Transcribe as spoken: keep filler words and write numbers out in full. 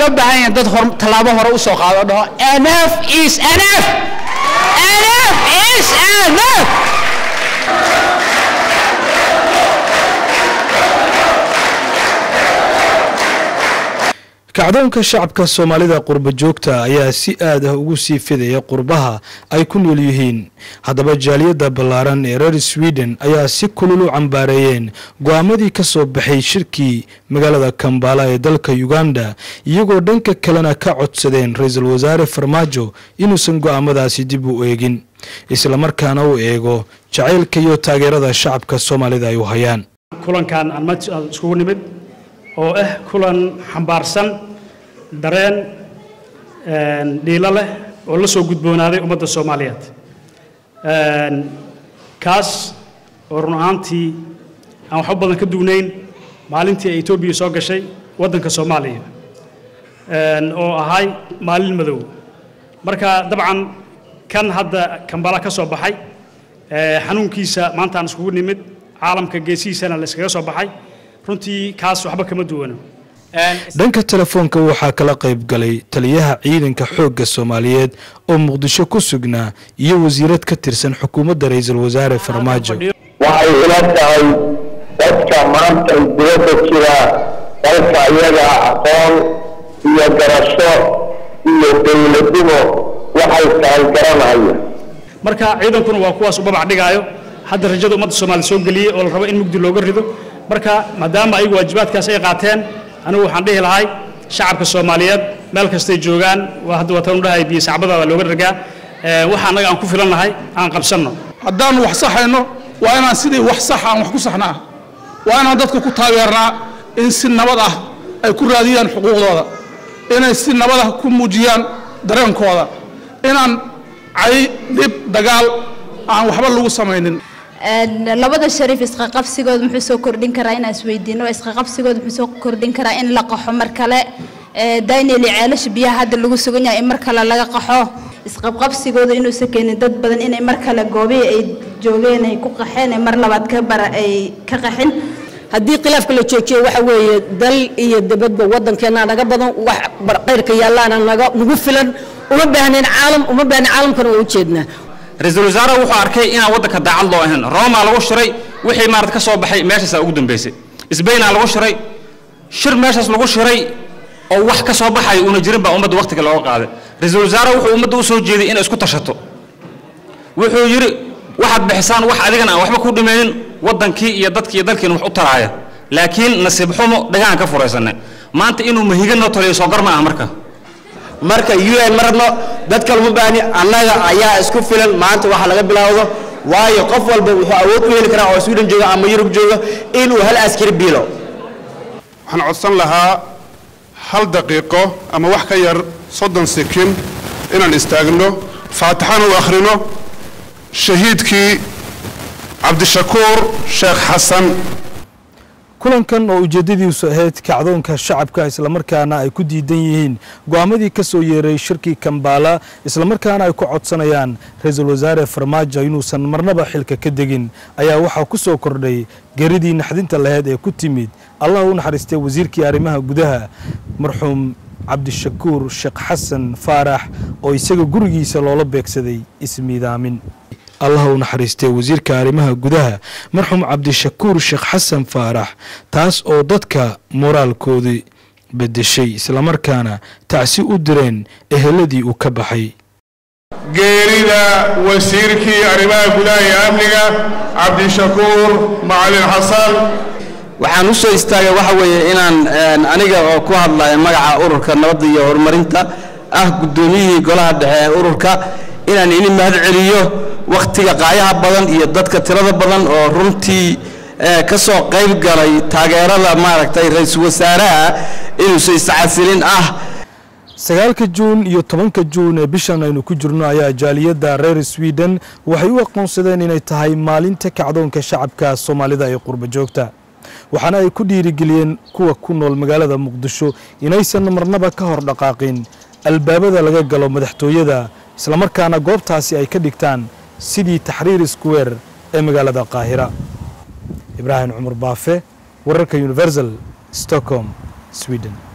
loo baahan yahay dad hor talaabo hore u soo qaado dhaho enough is enough enough is enough kacdoonka shacabka Soomaalida qurba joogta ayaa si aad ah ugu sii fidaya qurbaha ay ku nool yihiin hadaba jaaliyada ballaaran ee reer Sweden ayaa si kulul u cambaareeyeen go'aamadii ka soo baxay shirkii magaalada Kampala ee dalka Uganda iyagoo dhanka kalena ka codsadeen ra'iisul wasaare Farmaajo inuusan go'aamadaasi dib u eegin isla markaana uu eego jacaylka iyo taageerada shacabka Soomaalida ay u hayaan kulankan aan iskugu nimid oo ah kulan xambaarsan dareen een dhiila leh oo la soo gudboonaaday ummadda Soomaaliyeed een kaas oo run ahaantii aan wax badan ka dugnayn maalintii ay Itoobiya soo gashay waddanka Soomaaliya een oo ahay maalin madow marka dabcan kan hadda Kampala ka soo baxay ee xanuunkiisa maanta aan iskugu nimid caalamka geesiisana la iskaga soo baxay runtii kaas waxba kama duwano dhanka telefoonka waxaa kala qayb galay taliyaha ciidanka xoogga Soomaaliyeed oo Muqdisho ku sugnaa iyo wasiirad ka tirsan xukuumadda ra'iisul wasaare Farmaajo waxay ila tahay dadka maanta dibadda jira dalka iyaga aqoon iyo garasho iyo dawladnimo waxay tahay garanaya marka ciidankuna waa kuwaas u babac dhigaayo hadda rajada ummadda Soomaaliyeed soo galiyay oo la rabo in mugdi looga rido marka maadaama ay waajibaadkaas ay qaateen anigu waxaan dhihi lahay shacabka Soomaaliyeed meel kasta ay joogaan waa hadda watan u dhahay biyo sacbadada looga ragaa ee waxa anaga aan ku filanahay aan qabsano haddaan wax saxayno waa inaan sidii wax sax aan wax ku saxnaa waa inaan dadku ku taageernaa in si nabad ah ay ku raadiyaan xuquuqdooda inay si nabad ah ku muujiyaan dareenkooda inaan ay dib dagaal aan waxba lagu samaynin labada shariif isqa qabsigood muxuu soo kordhin karaa in isweydiino isqa qabsigood muxuu soo kordhin karaa in la qaxo mar kale dayneli ceelash biyaha hadda lagu sugan yahay in mar kale laga qaxo isqa qabsigooda inuu sakeenin dad badan in mar kale goobiye ay joogeen ay ku qaxeen mar labaad ka bar ay ka qaxin haddii khilaafka la joojiyo waxa weeye dal iyo dibadba wadankeena naga badan wax qeyrka yaalaana naga nagu filan uma baahneen caalam uma baahna caalamkana oo u jeednaa ra'iisul wasaare wuxuu arkay in aan wadanka daacad loo ahayn Roma lagu shiray wixii maarad ka soo baxay meeshaas ugu dambeysay Isbayn lagu shiray shir meeshaas lagu shiray oo wax ka soo baxay una jirin ba ummadda waqtiga loo qaaday ra'iisul wasaare wuxuu ummadda u soo jeeday in isku tashato wuxuu yiri waxaad bixisaan wax adigan aan waxba ku dhimeeyeen wadankii iyo dadkii iyo dalkeen wax u taraaya laakiin nasiib xumo dhagaan ka furaysanay maanta inuu mahigano taliyo soo garma ah marka marka U N marno dadka lama baahni annaga ayaa isku filan maanta waxa laga bilaawdo waayo qof walba wuxuu awood u heli karaa oo Sweden jooga ama Yurub jooga inuu hal askari biilo waxaan codsan lahaa hal daqiiqo ama wax ka yar soddon sekin inaan istaagno faataxana u akhrino shahiidkii Cabdishakuur Sheekh Xasan kulankan oo ujeedadiisu ahayd kacdoonka shacabka isla markaana ay ku diidan yihiin go'aamadii ka soo yeeray shirkii Kampala isla markaana ay ku codsanayaan ra'iisul wasaare Farmaajo inuusan marnaba xilka ka degin ayaa waxa ku soo kordhay geeridii naxdinta lahayd ee ku timid Allah uu naxariistay wasiirkii arrimaha gudaha marxuum Cabdishakuur Sheekh Xasan Faarax oo isaga gurigiisa loola beegsaday ismiidaamin الله ونحرسته وزير كارمها جدها مرحوم عبد الشكور الشيخ حسن فارح تاس أو ضدك مورال كودي بد الشيء سلامر كان تعسي أدرين إهلدي وكبحي جيريدا وزيركي كارمها جدها أمنية عبد الشكور معلم حسن waxaan u soo istaagay waxa weeye inaan aniga oo ku hadlayo magaca ururka nabadda iyo horumarinta ah gudoomiyihii golaha dhexe ururka inaan in mahad celiyo waqtiga qaayaha badan iyo dadka tirada badan oo runtii ka soo qayb galay taageerada maaragtay ra'iisul wasaaraha inuu soo iscasilin ah sagaalka juun iyo tobanka juun ee bishan aynu ku jirno ayaa jaaliyada reer Sweden waxay u aqoonsadeen inay tahay maalinta kacdoonka shacabka Soomaalida ee qurba joogta waxaana ay ku dhiirigeliyeen kuwa ku nool magaalada Muqdisho inaysan marnaba ka hor dhaqaaqin albaabada laga galo madaxtooyada isla markaana goobtaasi ay ka dhigtaan sidii Tahrir Square ee magaalada Qaahira Ibrahim Umar Baafe wararka Universal Stockholm Sweden